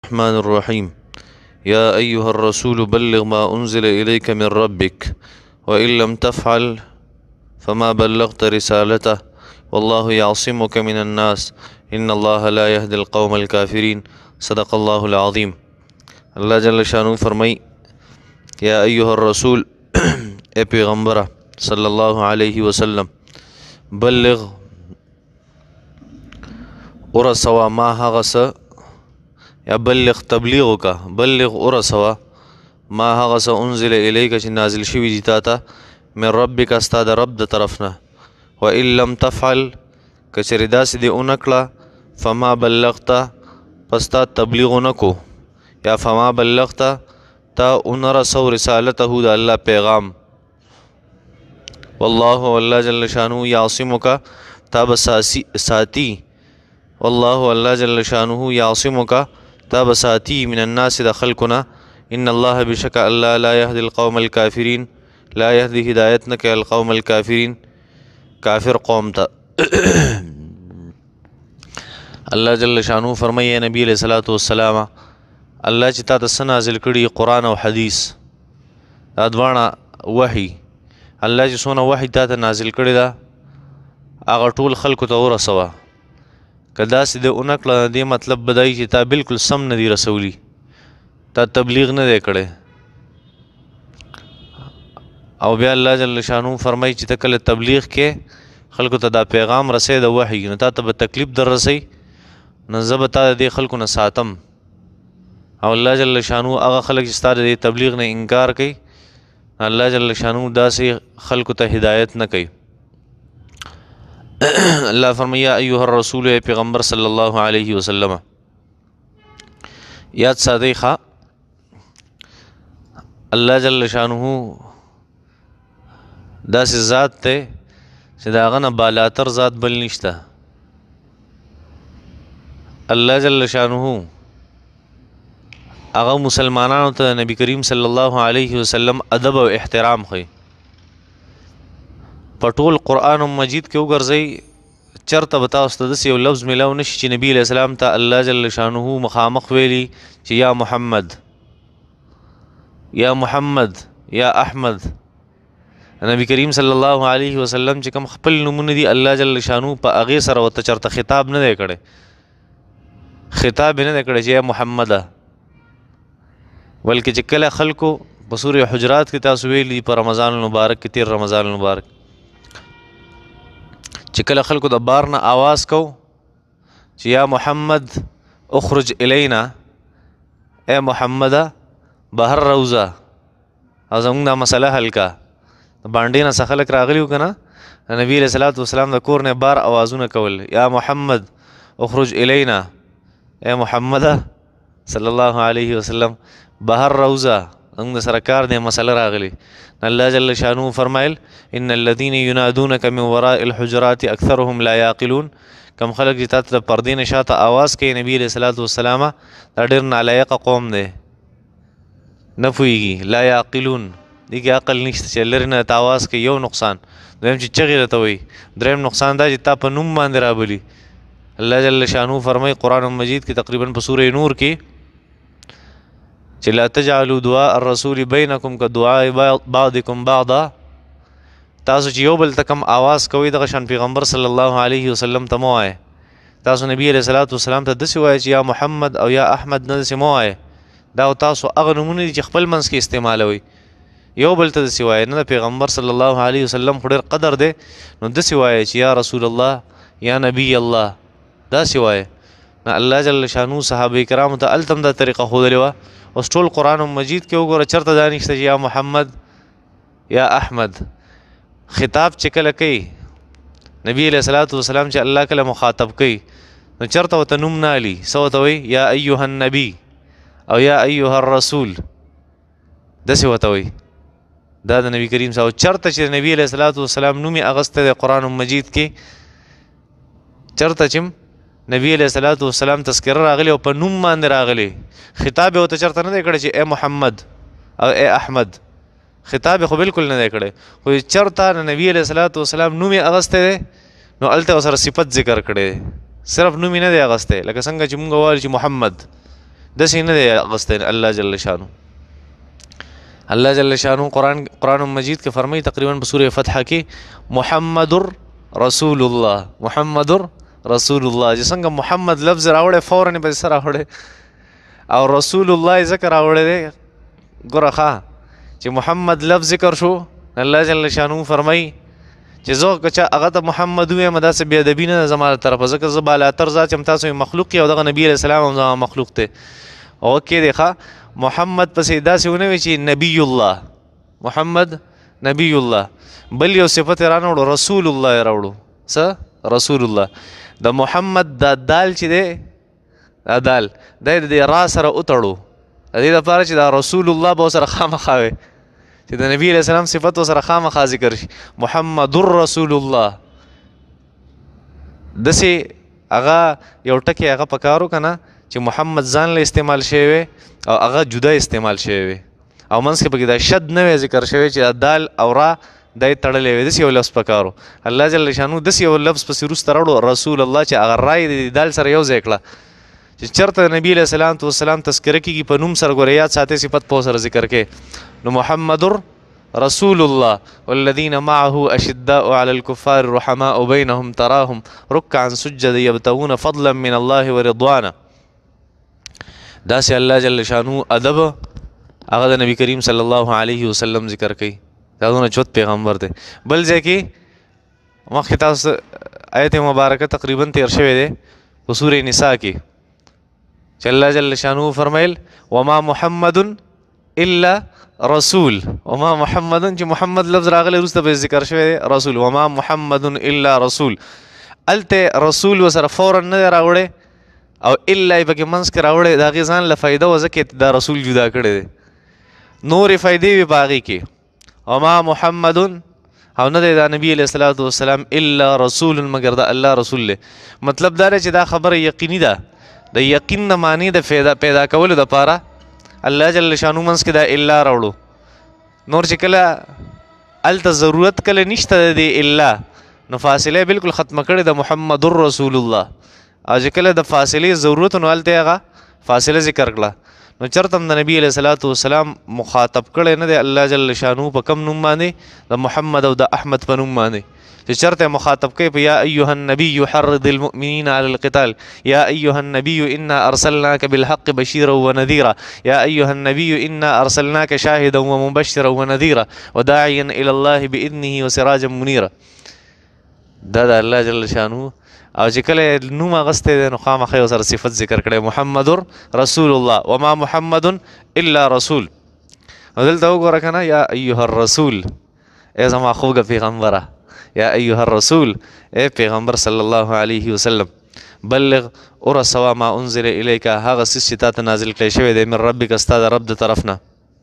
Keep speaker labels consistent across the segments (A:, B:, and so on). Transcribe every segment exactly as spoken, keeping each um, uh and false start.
A: الرحمن الرحيم يا أيها الرسول بلغ ما أنزل إليك من ربك وإن لم تفعل فما بلغت رسالته والله يعصمك من الناس إن الله لا يهدي القوم الكافرين صدق الله العظيم. اللہ جل شانو فرمائی یا ایها الرسول اے پیغمبر صلی اللہ علیہ وسلم بلغ ورسوا ما هغس یا بلغ تبلیغ کا بلغ ورسوا ما هغس انزل الیک چې نازل شوی دی تا ته من ربک استاد رب د طرفنا وان لم تفعل کچری داسې دی اونکړه فما بلغت پستا تبلیغ نکو یا فما بلغت تا انرسو رسالته د الله پیغام والله والله جل شانو یعصمک تا بساسی ساتی والله الله جل شانه یعصمک تا بساتی من الناس د خلقنا ان الله بشک الله لا يهدي القوم الكافرين لا يهدي هدایت نک القوم الكافرين کافر قوم تا الله جل شانه فرمایي نبی علیہ الصلوۃ والسلام الله چې تا ته نازل کړي قرآن او حدیث دا دواړه وحی الله چې څونه وحی تا ته نازل کړي دا هغه ټول خلکو ته ورسوه که داسې د اونکړه دې مطلب بدایي چې تا بالکل سم نه دی رسولی تا تبلیغ نه دی کړی او بیا الله جل شانو فرمایي چې ته کله تبلیغ کې خلکو ته دا پیغام رسې د وحی نو تا ته به تکلیف در رسي نو زه به تا د دې خلکو نه ساتم او الله جل شانو هغه خلک چې ستا د تبلیغ نه انکار کوي الله جل شانو داسې خلکو ته هدایت نه کوي. اللہ فرمایا یا ایها الرسول اے پیغمبر صلی اللہ علیہ وسلم یاد ساتي خوا الله جل شانه داسې ذات ته چې د هغه نه بالاتر ذات بل نشته. الله جل شانه هغه مسلمانانو ته نبی کریم صلی الله علیه وسلم ادب او احترام خي په ټول قرآن مجید کې وګرځي چرته به تاسو ته داسې یو لفظ میلاو نشي چې نبی علیہ السلام ته الله جل شانه مخامخ ویلي چې یا محمد یا محمد یا احمد. نبی کریم صلی الله علیه وسلم چې کوم خپل نومونه دي الله جل شانه په هغې سره ورته چرته خطاب نه دی کړی خطاب نه دی کړی چې یا محمد بلکې چې کله خلکو په سورې حجرات کې تاسو ویلي په رمضان المبارک کې تیر رمضان المبارک چې کله خلکو د بار نه آواز کو چې یا محمد اخرج الینا اے محمد بهر روزه او زموږ دا مسله حل کا باندې نه څه خلک راغلي وو که نه نبي علیه صلات وسلام د کور نه بار آوازونه کول یا محمد اخرج الینا اے محمد صلی الله علیه وسلم بهر روزه زموږ د سره کار دی مسله راغلي. الله جل شانه فرمایل ان الذين ينادونك من وراء الحجرات اكثرهم لا يعقلون کم خلق چې تاسو د پردې نه شاته آواز کوي نبی علیہ الصلوۃ والسلام دا ډېر نالایق قوم دی نه پوهېږي لا يعقلون دې کې عقل نشته چې لرې نه آواز کوي یو نقصان دویم چې چغې راته وایي دریم نقصان دا چې تا په نوم باندې رابلي. الله جل شانه فرمایي قرآن مجید کې تقریبا په سورې نور کې چې لا تجعلوا دعاء الرسول بینکم کدعاء بعضکم بعضا تاسو چې یو بل ته کوم آواز کوئ دغه شان پیغمبر صلی الله علیه وسلم ته مه وایئ تاسو نبی علیه صلات وسلام ته داسې وایئ چې یا محمد او یا احمد نه داسې مه وایئ دا تاسو هغه نومونه دي چې خپل منځ کې استعمالوئ یو بل ته داسې وایئ نه د پیغمبر صلی الله علیه وسلم خو ډېر قدر دی نو داسې وایئ چې یا رسول الله یا نبی الله داسې وایئ نه الله جل شانو صحابه کرامو ته هلته هم دا طریقه ښودلې وه اوس ټول قرآن مجید کې وګوره چرته دا نشته چې یا محمد یا احمد. خطاب چې کله کوي نبی علیہ الصلوۃ والسلام چې الله کله مخاطب کوي نو چرته ورته نوم نه علي څه ورته وایي یا ایها النبی او یا ایها الرسول داسې ورته وایي دا د نبی کریم صاحب چرته چې نبی علیہ الصلوۃ والسلام نوم یې اغستی دی قرآن مجید کې چرته چې نبی علیہ الصلوۃ والسلام تذکره راغلی او په نوم باندې راغلی خطاب یې ورته چرته نه دی کړی چې اے محمد او اے احمد خطاب خو بالکل نه دی کړی خو چرته نبی علیہ الصلوۃ والسلام نوم یې اغستی دی نو هلته ورسره صفت ذکر کړی دی صرف نوم یې نه دی اغستی لکه څنګه چې مونږ وایو چې محمد داسې نه دی اغستی الله جل شانو. الله جل شانو قرآن قرآن مجید کې فرمایي تقریبا په سورة فتح کې محمد رسول الله محمد رسول الله چې څنګه محمد لفظ راوړی فوراً یې په سره راوړی او رسول الله یې ذکر راوړی دی. ګوره ښه چې محمد لفظ ذکر شو الله جل شانو فرمایي چې زه که چا هغه ته محمد ووایم داسې بې ادبي نه ده زما له طرفه ځکه زه بالاتر ذات یم تاسو مخلوق یې او دغه نبي علیه السلام هم زما مخلوق دی. او کې دی ښه محمد پسې داسې ونه وي چې نبی الله محمد نبی الله بل یو صفت یې رانه وړو رسول الله یې راوړو. څه رسول الله د محمد دا دال چې دی دا دال دا یې د دې را سره وتړو د دې دپاره چې دا رسول الله به ورسره خامخا وي چې د نبی علیه السلام صفت ورسره خامخا ذکر شي محمد رسول الله. داسې هغه یو ټکی هغه پکار و که نه چې محمد ځان له استعمال شوی وی او هغه جدا استعمال شوی وی او منځ کې پکې دا شد نه وی ذکر شوی چې دا دال او را دا یې تړلی وی. داسې یو لفظ پکار و الله جل شانو داسې یو لفظ پسې وروسته راوړو رسول الله چې هغه را یې د دال سره یو ځای کړه چې چېرته نبي علیه السلام وسلام تذکره کېږي په نوم سره ګوره یاد ساتئ صفت په سره ذکر کې نو محمد رسول الله والذین معه اشداء علی الكفار رحماء بینهم تراهم رکعا سجدا یبتغون فضلا من الله ورضوانا. داسې الله جل شانو ادب هغه د نبی کریم صلی الله علیه وسلم ذکر کوي. دا دونه چوت پیغمبر دی. بل ځای کې مخکې تاسو آیت مبارکه تقریبا تیر شوی دی په سورې نساء کې چې الله جل شانو فرمایل وما محمد الا رسول وما محمد چې محمد لفظ راغلی وروسته به ذکر شوی دی رسول وما محمد الا رسول هلته رسول ورسره فورا نه دی راوړی او الا یې پکې منځ کې راوړی د هغې ځان له فایده وه ځکه دا رسول جدا کړی دی. نورې فایدې وي په هغې کې وما محمد او نه دی دا نبي علیه الصلاة والسلام الا رسول مګر دا الله رسول دی. مطلب دا دی چې دا خبره یقیني ده د یقین نه معنی د پیدا پیدا کولو دپاره الله جل شانو منځ کې دا الا راوړو. نور چې کله هلته ضرورت کله نشته د دې الا نو فاصله بالکل ختمه کړې د محمد رسول الله او چې کله د فاصلې ضرورت نو هلته هغه فاصله ذکر کړه نو چېرته هم د نبي علیه الصلاة والسلام مخاطب کړی نه دی الله جل شانو په کم نوم باندې د محمد او د احمد په نوم باندې چې چېرته مخاطب کوي په یا ایها النبي حرض المؤمنین علی القتال یا ایها النبي انا ارسلناک بالحق بشیرا ونذیرا یا ایها النبي انا ارسلناک شاهدا ومبشرا ونذیرا وداعیا الی الله باذنه وسراجا منیرا. دا د الله جل شانو او چې کله نوم اغستی دی نو خامخا یو سره صفت ذکر کړی محمد رسول الله وما محمد الا رسول. او دلته وګوره که نه یا ایها الرسول ای زما خوږه پیغمبره یا ایها الرسول ای پیغمبر صلی الله علیه وسلم بلغ ورسوه ما انزل الیک هغه څیز چې تا ته نازل کړی شوی دی من ربک ستا د رب د طرف نه.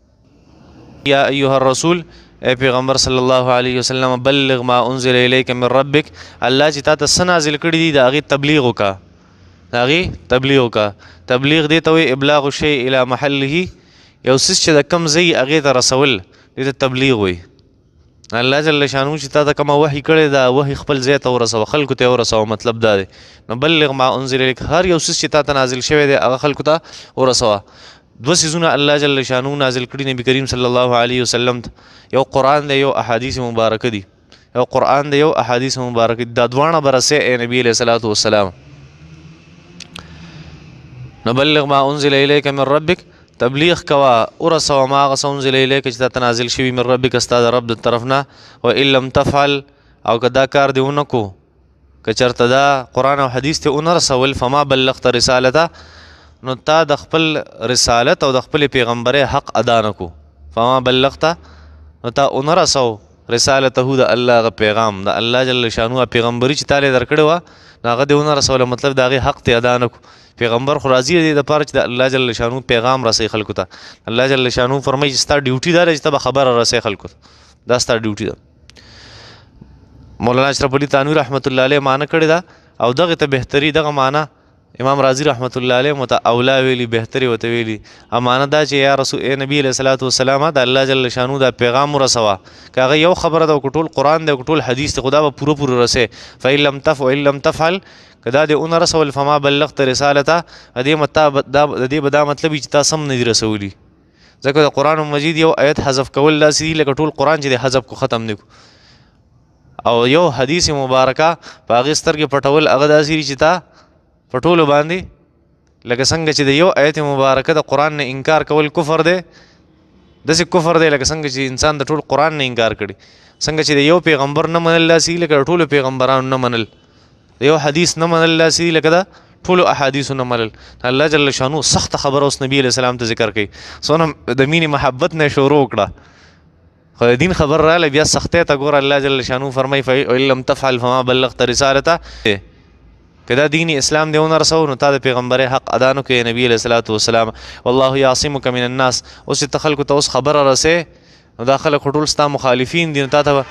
A: یا ایها الرسول ای پیغمبر صلی الله علیه وسلم بلغ ما انزل الیک من ربک الله چې تا ته څه نازل کړي دي د هغې تبلیغ وکړه د هغې تبلیغ وکړه. تبلیغ دې ته وایي ابلاغ الشی الی محله یو څیز چې د کم ځای هغې ته رسول دې ته تبلیغ وایي. الله جل شانو چې تا ته کومه وحي کړې ده وحي خپل ځای ته ورسوه خلکو ته یې ورسوه مطلب دا دی. نو بلغ ما انزل الیک هر یو څیز چې تا ته نازل شوی دی هغه خلکو ته ورسوه. دوه څیزونه الله جل شانو نازل کړي نبي کریم صلی الله علیه وسلم ته یو قرآن دی یو احادیث مبارکه دي یو قرآن دی یو احادیث مبارکه دي دا دواړه به رسې ای نبي علیه الصلاة والسلام. نو بلغ ما انزل الیک من ربک تبلیغ کوا ورسوه ما هغه څه انزل الیک چې تا ته نازل شوي من ربک ستا د رب د طرف نه و ان لم تفعل او که دا کار دې ونه کو که چېرته دا قرآن او حدیث ته ونه رسول فما بلغت رسالته نو تا د خپل رسالت او د خپل پیغمبرۍ حق ادا نه کو فما بلغت نو تا ونه رسو رسالته د الله هغه پیغام د الله جل شانو پیغمبري چې تا له درکړې وه نو هغه دې ونه رسوله مطلب د هغې حق ته ادا نه کو. پیغمبر خو راضي دی دپاره چې د الله جل شانو پیغام رسوي خلکو ته. الله جل شانو فرمایي چې ستا ډیوټي دا ده چې ته به خبره رسوي خلکو ته دا ستا ډیوټي ده. مولانا اشرف علي تانوي رحمت الله علیه معنی کړې ده او دغې ته بهتري دغه معنی امام راضي رحمت الله علیه مته اولا ویلي بهتري ورته ویلي امانه دا چې یا رسول ای نبي علیه الصلاة والسلام د الله جل شانو دا پیغام ورسوه که هغه یو خبره ده که ټول قرآن دی که ټول حدیث دی خو دا به پوره پوره رسې فإن لم تفعل لم تفعل که دا دې ونه رسول فما بلغت رسالته د دې به دا مطلب وي چې تا سم نه دي رسولي ځکه د قرآن مجید یو آیت حذف کول داسې دي لکه ټول قرآن چې د حذف کو ختم نه کو او یو حدیث مبارکه په هغې سترګې پټول هغه داسې دي چې تا په ټولو باندې لکه څنګه چې د یو آیت مبارکه د قرآن نه انکار کول کفر دی داسې کفر دی لکه څنګه چې انسان د ټول قرآن نه انکار کړي څنګه چې د یو پیغمبر نه منل داسې لکه د ټولو پیغمبرانو نه منل د یو حدیث نه منل داسې لکه د ټولو احادیثو نه منل الله جل شانو سخته خبره اوس نبي علیه السلام ته ذکر کوي څونه د مینې محبت نه شروع کړه خو د دین خبر راغله بیا سختۍ ته ګوره الله جل شانو فرمایي فإن لم تفعل فما بلغت رسالته که دا دین اسلام دی ونه رسو نو تا د پیغمبر حق ادا نه کوې نبي علیه الصلاة والسلام والله یعصمک من الناس اوس چې ته خلکو ته اوس خبره رسې نو دا خلک خو ټول ستا مخالفین دي نو تا ته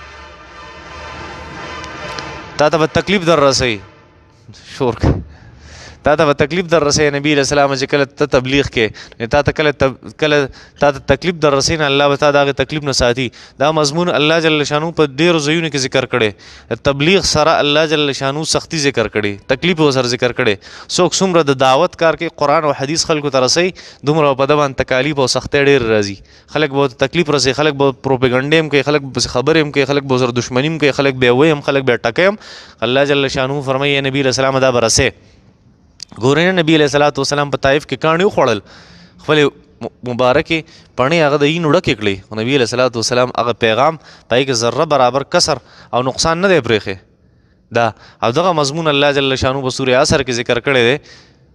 A: تا ته به تکلیف در رسوي شور تا ته به تکلیف در رسوي نبي علیه السلام چې کله ته تبلیغ کې تا ته کله کله تا ته تکلیف در رسوي نه الله به تا د هغې تکلیف نه ساتي دا مضمون الله جل شانو په ډېرو ځایونو کې ذکر کړی تبلیغ سره الله جل شانو سختی ذکر کړي تکلیف ورسره ذکر کړي څوک څومره د دعوت کار کوي قرآن او حدیث خلکو ته رسوي دومره په ده باندې تکالیف او سختۍ ډېر راځي خلک به تکلیف رسوي خلک به پروپیګنډې هم کوي خلک به خبرې هم کوي خلک به ورسره دښمني هم کوي خلک به یې وایي هم خلک به یې ټکوي هم الله جل شانو فرمایي نبي علیه السلام دا به رسې ګورې نبي علیه الصلاة والسلام په طایف کې کاڼي وخوړل خپلې مبارکې پڼې هغه د اینو ډکې کړې نبي علیه الصلاة والسلام هغه پیغام په هغې کې ذره برابر کسر او نقصان نه دی پرېښی دا او دغه مضمون الله جل شانو په سورې عصر کې ذکر کړی دی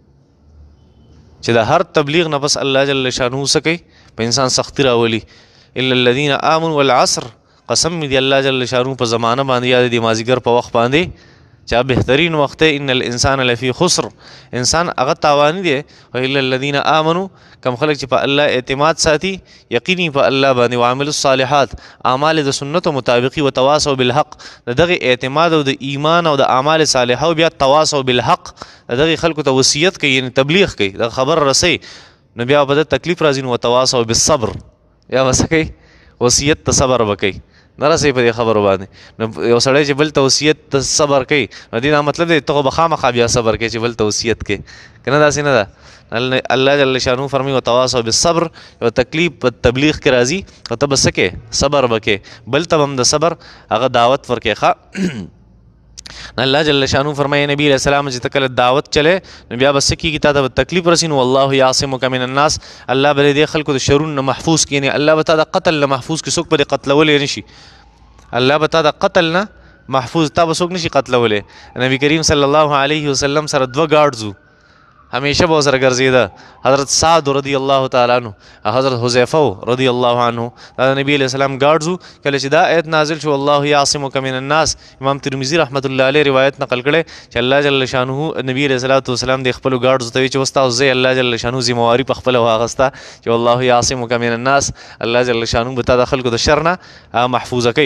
A: چې د هر تبلیغ نه بس الله جل شانو څه کوي په انسان سختی راولي الا الذین آمنوا والعصر قسم مې دی الله جل شانو په زمانه باندې یا د مازدیګر په وخت باندې چا بهترین وخت ان الانسان لفی خسر انسان هغه تاوانی دی او الا الذین آمنوا کم خلک چې په الله اعتماد ساتي یقیني په الله باندې وعملوا الصالحات اعمال د سنتو مطابقي وتواصوا بالحق دغه اعتماد او د ایمان او د اعمال صالحه او بیا تواصوا بالحق دغه خلکو ته وصیت کوي یعنی تبلیغ کوي د خبر رسي نو بیا په تکلیف راځي نو تواصوا بالصبر یا وسکي وصیت ته صبر وکي نه رسوي په دې خبرو باندې نو یو سړی چې بل ته وصیت ته صبر کوي نو دې دا مطلب دی ته خو به خامخا بیا صبر کوي چې بل ته وصیت کوي که نه داسې نه ده الله جل شانو فرمایي وتواصوا بالصبر یو تکلیف په تبلیغ کې راځي او ته به څه کوې صبر به کوې بل ته به هم د صبر هغه دعوت ورکوې ښه الله جل شانو فرمایي نبي علیه السلام چې ته کله دعوت چلې نو بیا به څه کېږي تا ته به تکلیف رسي نو والله یعصمک من الناس الله به دې خلکو د شرون نه محفوظ کړي یعنې الله به تا د قتل نه محفوظ کړي څوک به دې قتلولی نه شي الله به تا د قتل نه محفوظ تا به څوک نه شي قتلولی نبي کریم صلی الله علیه وسلم سره دوه ګارډز وو همیشه به ورسره ګرځېده حضرت سعد رضی الله تعالی عنه حضرت حذیفه رضی الله عنه دا د نبي علیه السلام ګارډز وو کله چې دا آیت نازل شو الله یعصمک من الناس امام ترمذي رحمت الله علیه روایت نقل کړی چې الله جل شانه نبي علیه الصلاة والسلام د خپلو ګارډزو ته وایي چې اوس تاسو ځئ الله جل شانه ذمواري په خپله واخسته چې والله یعصمک من الناس الله جل شانه به تا د خلکو د شر نه محفوظه کوي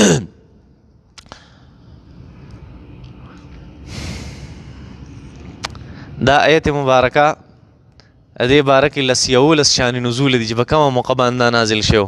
A: دا آیت مبارکه دې باره کې لس یولس شان نزول دي چې په کومه موقع باندې دا نازل شو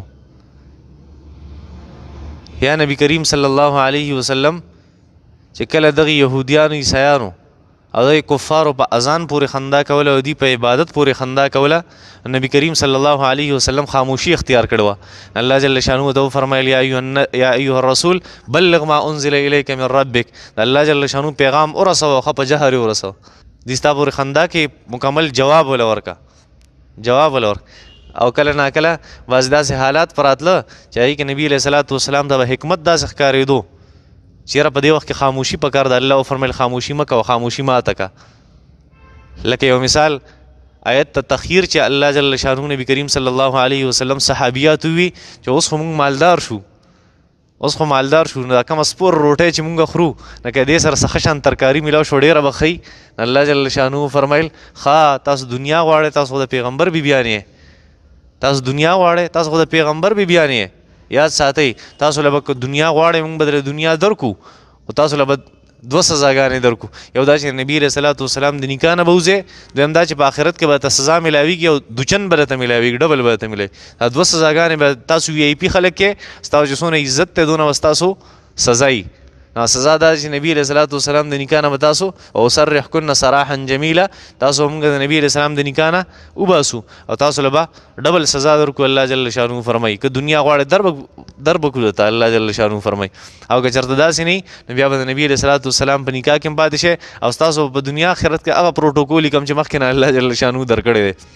A: یا نبي کریم صلی الله علیه وسلم چې کله دغه یهودیانو عیسایانو او دغه کفارو په اذان پورې خندا کوله او دوی په عبادت پورې خندا کوله نبي کریم صلی الله علیه وسلم خاموشي اختیار کړې وه الله جل شانه ته وفرمایل یا ایها الرسول بلغ ما انزل الیک من ربک الله جل شانه پیغام ورسوه خو په جهر ورسوه دې ستا پورې خندا کې مکمل جواب وله ورکه جواب وله ورکه او کله ناکله بعضې داسې حالات پر راتله چې هغې کې نبي علیه الصلاة والسلام ته به حکمت داسې ښکارېدو چې یاره په دې وخت کې خاموشي پکار ده الله وفرمیل خاموشي مه کوه خاموشي ماته که لکه یو مثال آیت ته تخیر چې الله جل شانه نبي کریم صلی الله علیه وسلم صحابیات وي چې اوس خو موږ مالدار شو اوس خو مالدار شو دا کومه سپور روټۍ چې مونږ خورو لکه دې سره څه ښه شان ترکاري میلاو شو ډېره به ښه الله جل شانه فرمیل ښه تاسو دنیا غواړئ تاسو خو د پیغمبر بیبیانې یې تاسو دنیا غواړئ تاسو خو د پیغمبر بیبیانې یې یاد ساتئ تاسو له به دنیا غواړئ موږ به د دنیا درکو خو تاسو له به دوه سزاګانې درکو یو دا چې نبي علیه الصلاة والسلام د نکاح نه به وځې دویم دا چې په آخرت کې به ته سزا میلاویږي او دوچن به درته میلاویږي ډبل به درته میلاوي دا دوه سزاګانې به تاسو وي آی پي خلک کې ستاسو چې څونه عزت دی دونه به ستاسو سزا وي نو سزا دا چې نبی علیه الصلاۃ والسلام د نکاح نه به تاسو او سرحکن سراحا جمیلا تاسو موږ د نبی علیه السلام د نکاح نه وباسو او تاسو له به ډبل سزا درکو الله جل شانو فرمایي که دنیا غواړي در در بکو ته الله جل شانو فرمایي او که چېرته داسې نه نو بیا به د نبی علیه الصلاۃ والسلام په نکاح کې هم پاتې شئ او ستاسو په دنیا آخرت کې هغه پروټوکول کوم چې مخکې نه الله جل شانو درکړی دی.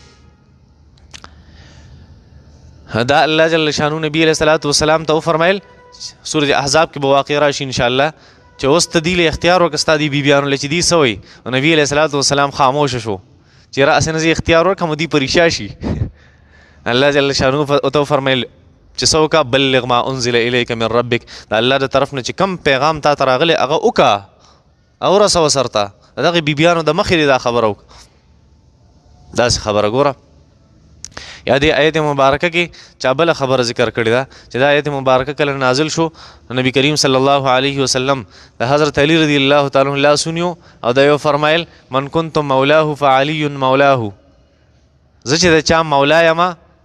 A: دا الله جل شانو نبی علیہ الصلوۃ والسلام ته وفرمایل سورۃ احزاب کې به واقع راشي ان شاء الله چې اوس ته دی له اختیار وکستا دی بیبیانو لچ دی سوی او نبی علیہ الصلوۃ والسلام خاموش شو چې را اسنه زی اختیار ورکم دی پریشا شي. الله جل شانو ته فرمایل چې سوکا بلغ ما انزل الیک من ربک دا الله د طرف نه چې کم پیغام تا تراغله هغه وکا او رسو سرتا دغه بیبیانو د مخې دا خبرو دا خبره ګوره. یا دې آیت مبارکه کې چا بل خبر ذکر کړی دا چې دا آیت مبارکه کله نازل شو نبی کریم صلی الله علیه وسلم د حضرت علی رضی الله تعالی عنہ سنیو او دا یو فرمایل من کنت مولاه فعلی مولاه زه چې د چا مولا یم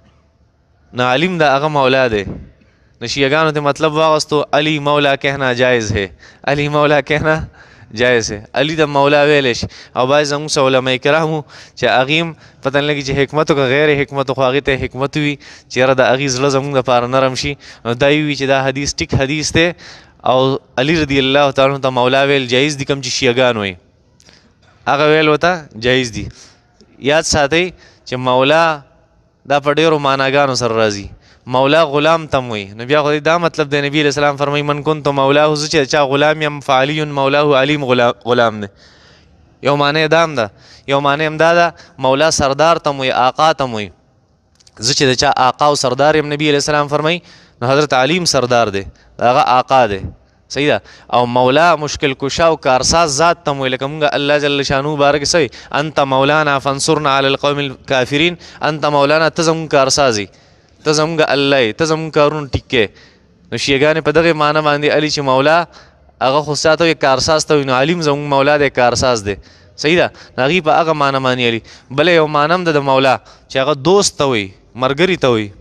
A: نه علیم دا هغه مولا دی. نشیګانو ته مطلب واغستو علی مولا کہنا جائز ہے علی مولا کہنا جائز ہے علی د مولا ویلش او باز زموږ علماء کرامو چې اغیم پته نه لګي چې حکمت او غیر حکمت خو هغه ته حکمت وي چې را د اغیز زړه زموږ لپاره نرم شي دا وی چې دا حدیث ټیک حدیث ته او علی رضی الله تعالی عنہ مولا ویل جایز دي کوم چې شیعاګان وي هغه ویل وته جایز دي. یاد ساتئ چې مولا دا په ډیرو معناګانو سره راځي. مولا غلام تم وي نو بیا خو دا مطلب دی نبی علیہ السلام فرمایي من کنت مولاه زه چې چا غلام یم فعلی مولاه علیم غلام دی. یو معنی دام ده یو معنی هم دا ده مولا سردار تم وي آقا تم وي زه چې د چا آقا او سردار یم نبی علیہ السلام فرمایي نو حضرت علیم سردار دی هغه آقا دی صحیح ده. او مولا مشکل کشا او کارساز ذات تم وي لکه مونږ الله جل شانو بارک سوی انت مولانا فانصرنا علی القوم الکافرین انت مولانا ته زموږ کارسازي ته زموږ الله ته زموږ کارونه ټیکې. نو شیعاګانې په دغه معنی باندې علي چې مولا هغه خو ساته وي کارساز ته وي نو علیم زموږ مولا دی کارساز دی صحیح ده. هغې په هغه معنی باندې علي بله یو معنی هم ده د مولا چې هغه دوست ته وي ملګري ته وي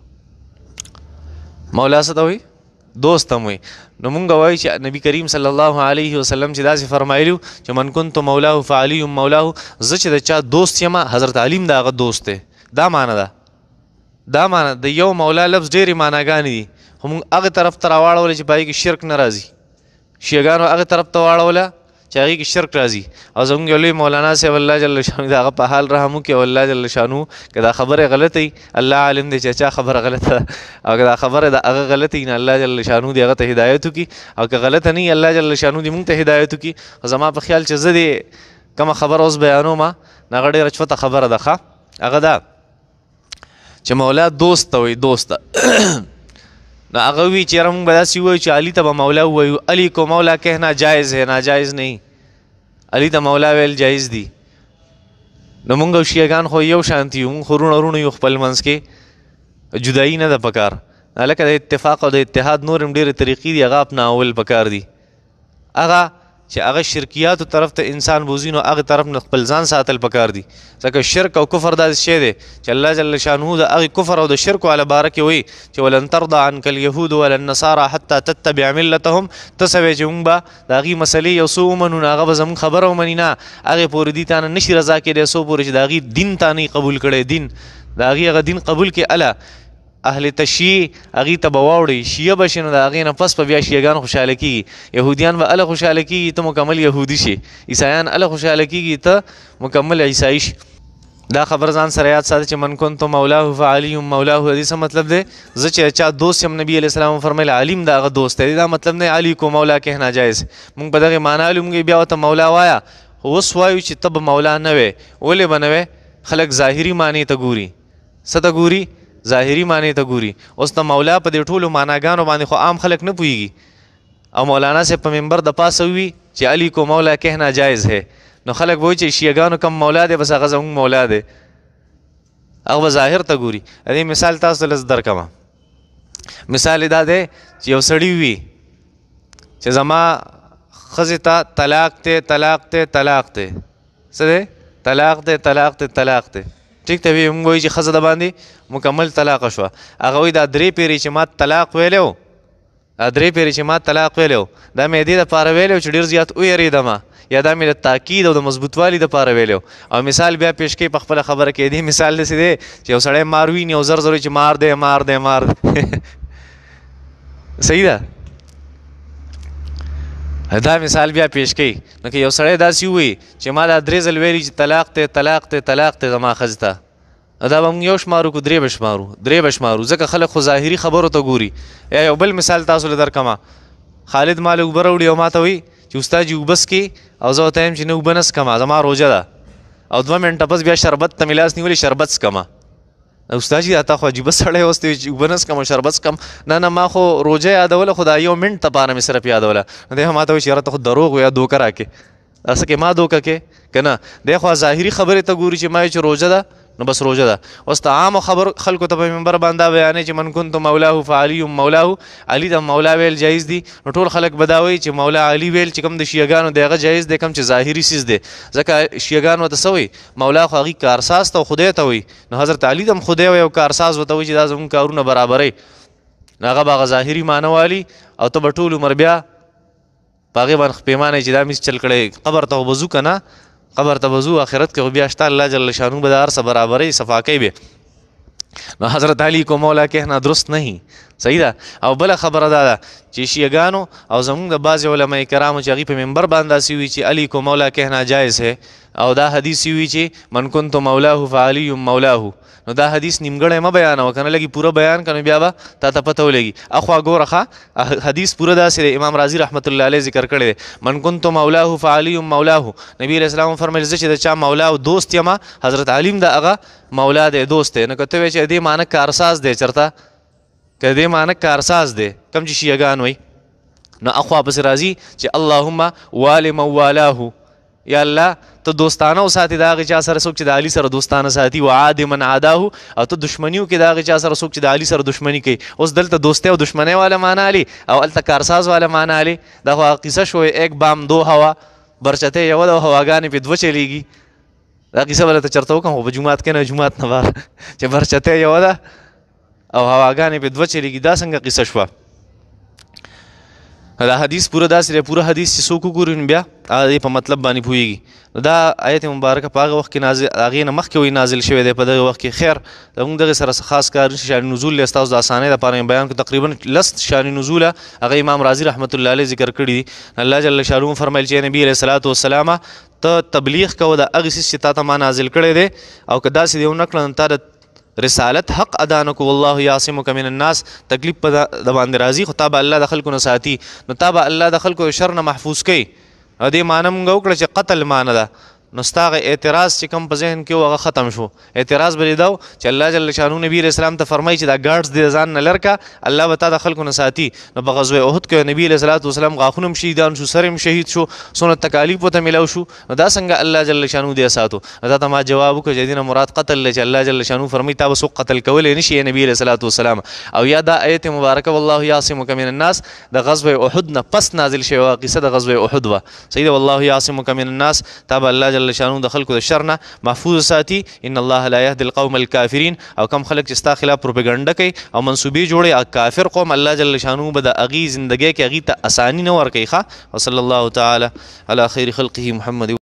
A: مولا څه ته وي دوست هم وي. نو مونږ وایو چې نبی کریم صلی الله علیه وسلم چې داسې فرمایلو چې من کنت مولاه فعلی مولاه زه چې د چا دوست یم حضرت علیم د هغه دوست دی. دا معنی ده دا معنی د یو مولا لفظ ډېرې معناګانې دي خو مونږ هغې طرف ته راواړوله چې په هغې کې شرک نه راځي. شیعاګانو هغې طرف ته واړوله چې هغې کې شرک راځي او زموږ یو لوی مولانا صاحب الله جل شانو د هغه په حال رحم وکړي او الله جل شانو که دا خبرې غلطه وي الله عالم دی چې چا خبره غلطه ده او که دا خبره د هغه غلطه وي نه الله جل شانو دی هغه ته هدایت وکړي او که غلطه نه وي الله جل شانو دی مونږ ته هدایت وکړي. خو زما په خیال چې زه دې کومه خبره اوس بیانوم نه هغه ډېره چوته خبره ده ښه هغه ده چې مولا دوست ته وایي دوست نو هغه وي چې یاره مونږ به داسې ووایو چې علي ته به مولا ووایو علي کو مولا کہنا جایز ہے ناجایز نہیں علي ته مولا ویل جایز دي. نو مونږ او شیعاګان خو یو شانتي یو مونږ خو رونه رونه یو خپل منځ کې جدایي نه ده پکار هلکه د اتفاق او د اتحاد نور هم ډېرې طریقې دي هغه اپناول پکار دي. هغه چې هغه شرکیاتو طرف ته انسان بوځي نو هغې طرف نه خپل ځان ساتل پکار دي ځکه شرک او کفر داسې شی دی چې الله جل شانه د هغې کفر او د شرک والا باره کې وایي چې ولن ترضى عنک اليهود ولا النصارى حتى تتبع ملتهم ته څه وایې چې مونږ به د هغې مسلې یو څه ومنو نو هغه به زموږ خبره ومني نه هغې پورې دي تا نه نشي رضا کېدی څو پورې چې د هغې دین تا نه قبول کړی دین د هغې هغه دین قبول کړي اله اهل تشیع هغې ته به واوړئ شیعه به شي نو د هغې نه پس به بیا شیعهګان خوشحاله کېږي یهودیان به هله خوشحاله کېږي ته مکمل یهودي شي عیسایان هله خوشحاله کېږي ته مکمل عیسایي شي. دا خبر ځان سره یاد ساته چې من کنت مولاه فعلی مولاه د دې څه مطلب دی زه چې چا دوست یم نبي علیه السلام فرمیل علیم د هغه دوست دی دا مطلب نه علي کو مولا کہنا جایز مونږ په دغې معنا علو مونږ بیا ورته مولا وایه خو اوس وایو چې ته به مولا نه وې ولې به نه وې خلک ظاهري معنی ته ګوري څه ته ګوري ظاهري معنی ته ګوري. اوس د مولا په دې ټولو معناګانو باندې خو عام خلک نه پوهېږي او مولانا صاحب په منبر د پاسه وي چې علي کو مولا کہنا جایز ہے نو خلک به وایي چې شیعاګانو کم مولا دی بس هغه زموږ مولا دی هغه به ظاهر ته ګوري. دې مثال تاسو ته لږ درکړم. مثال یې دا دی چې یو سړي وي چې زما ښځې ته طلاق دی طلاق دی طلاق دی څه دی طلاق دی طلاق دی طلاق دی ټیک ته وي مونږ وایي چې ښځه د باندې مکمل طلاقه شوه هغه وایي دا درې پیرې چې ما طلاق ویلی و درې پیرې چې ما طلاق ویلی دا مې دې دپاره ویلی چې ډېر زیات ویرېدمه یا دا مې د تاکید او د مضبوطوالي دپاره ویلی او مثال بیا پیش کوي په خپله خبره کې دې مثال داسې دی چې یو سړی مار ویني او زر زر چې مار دی مار دی مار دی صحیح ده دا مثال بیا پیش کوي نو که یو سړی داسې ووایي چې ما دا درې ځل ویلي چې طلاق دی طلاق دی طلاق دی زما ښځې ته دا به موږ یو شمارو کو درې به شمارو درې به شمارو ځکه خلک خو ظاهري خبرو ته ګوري یا یو بل مثال تاسو له درکمه خالد ما له اوبه راوړي او ما ته وایي چې استاد جي اوبه څکې او زه ورته یم چې نه اوبه نه څکمه زما روژه ده او دوه منټه پس بیا شربت ته مې لاس نیولې شربت څکمه استاد جي تا خو عجیبه سړی اوس دی چې اوبه نه څکم او شربت څکم نه نه ما خو روژه یادوله خو دا یو منټ دپاره مې صرف یادوله نو دی ما ته وایي چې یاره ته خو دروغ یا دوکه راکې داسې کې ما دوکه کې که نه دی خو ظاهري خبرې ته ګوري چې ما چې روژه ده نو بس روژه ده اوس ته عامو خبر خلکو ته په منبر باندې بیانې چې من کنت مولاه فعلي مولاه علي د مولا ویل جایز دي نو ټول خلک به دا وایي چې مولا علي ویل چې کوم د شیعګانو دی هغه جایز دی کوم چې ظاهري څیز دی ځکه شیعګان ورته څه وایي مولا خو هغې کارساز ته خدای ته وایي نو حضرت علي ته هم خدای وایي او کارساز ورته وایي چې دا زموږ کارونه برابروي نو هغه به هغه ظاهري معنه والي او ته به ټول عمر بیا په هغې باندې پیمانه چې دا مس چل کړی قبر ته خو به ځو که نه قبر ته به ځو آخرت کې خو بیا شته الله جل شانو به د هر څه برابروي صفاکۍ به نو حضرت علی کو مولا کہنا درست نہیں صحیح ده او بله خبره دا ده چې شیعګانو او زمونږ د بعضې علماء کرامو چې هغوی په منبر باندې داسې وي چې علی کو مولا کہنا جایز ہے او دا حدیث وي چې من کنت مولاه فعلی مولاه نو دا حدیث نیمګړی مه بیانوه که نه لګي پوره بیان که نو بیا به تا ته پته ولګي اخوا ګوره ښه حدیث پوره داسې دی امام راضي رحمت الله علیه ذکر کړی دی من کنت مولاه فعلی مولاه نبی علیه السلام فرمیل زه چې د چا مولا او دوست یمه حضرت علي د هغه مولا دی دوست دی نو که ته وایې چې دې معنی کارساز دی چېرته که دې معنی کارساز دی کوم چې شیعګان وایي نو اخوا پسې راځي چې اللهم وال من والاه یا الله ته دوستانه وساتي د هغې چا سره څوک چې د علي سره دوستانه ساتي وعاد من عاداه او ته دشمني وکړې د هغې چا سره څوک چې د علي سره دشمني کوي اوس دلته دوستۍ او دشمنۍ والا معنا علي او هلته کارساز والا معنا علي دا خو قصه شوی ایک بام دو هوا برچتې یوه ده او هواګانې پې دوه چلیږي دا قصه به درته چېرته وکړم خو په جومات کې نه جومات نه بار چې برچتې یوه ده او هواګانې پې دوه چلیږي دا څنګه قصه شوه دا حدیث پوره داسې دی پوره حدیث چې څوک وګوري نو بیا هغه په مطلب باندې پوهېږي نو دا آیت مبارکه په هغه وخت کې نازل هغې نه مخکې وایي نازل شوی دی په دغه وخت کې خیر زموږ دغې سره خاص کار نشي شان نزول دی ستاسو د اسانۍ دپاره مې بیان کړو تقریبا لس شان نزوله هغه امام راضي رحمت الله علیه ذکر کړي دي الله جل شانه فرمیل چې نبي علیه الصلاة والسلام ته تبلیغ کوه د هغې څیز چې تا ته ما نازل کړی دی او که داسې دی ونه کړه نو تا د رسالت حق ادا نکو والله یعصمک من الناس تکلیف په د باندې راځي خو تا به الله د خلکو نه ساتي نو تا به الله د خلکو د شر نه محفوظ کوي او دې معنی مونږ وکړه چې قتل معنی ده نو ستا هغه اعتراض چې کوم په ذهن کې و هغه ختم شو اعتراض به دې دا چې الله جل شانو نبي علیه السلام ته فرمایي چې دا ګارډز دې ځان نه لر که الله به تا د خلکو نه ساتي نو په غزوه احد کې نبي علیه الصلاة والسلام غاښونه هم شهیدان شو سر هم شهید شو څونه تکالیف ورته میلاو شو نو دا څنګه الله جل شانو دې ساتو نو تا ته ما جواب وکړو چې دې نه مراد قتل دی چې الله جل شانو فرمایي تا به څوک قتل کولی نه شي نبي علیه الصلاة والسلام او یا دا آیت مبارکه والله یعصمک من الناس د غزوه احد نه پس نازل شوې وه قصه د غزوه احد وه صحیح ده والله یعصمک من الناس تا به الله جل شانو د خلکو شر نه محفوظ ساتي ان الله لا يهدي القوم الكافرين او کم خلک چې ستا خلاف پروپاګانډه کوي او منصوبې جوړي کافر قوم الله جل شانو به د هغې زندګۍ کې هغې ته اساني نه ورکوي ښه وصلی الله تعالی علی خیر خلقه محمد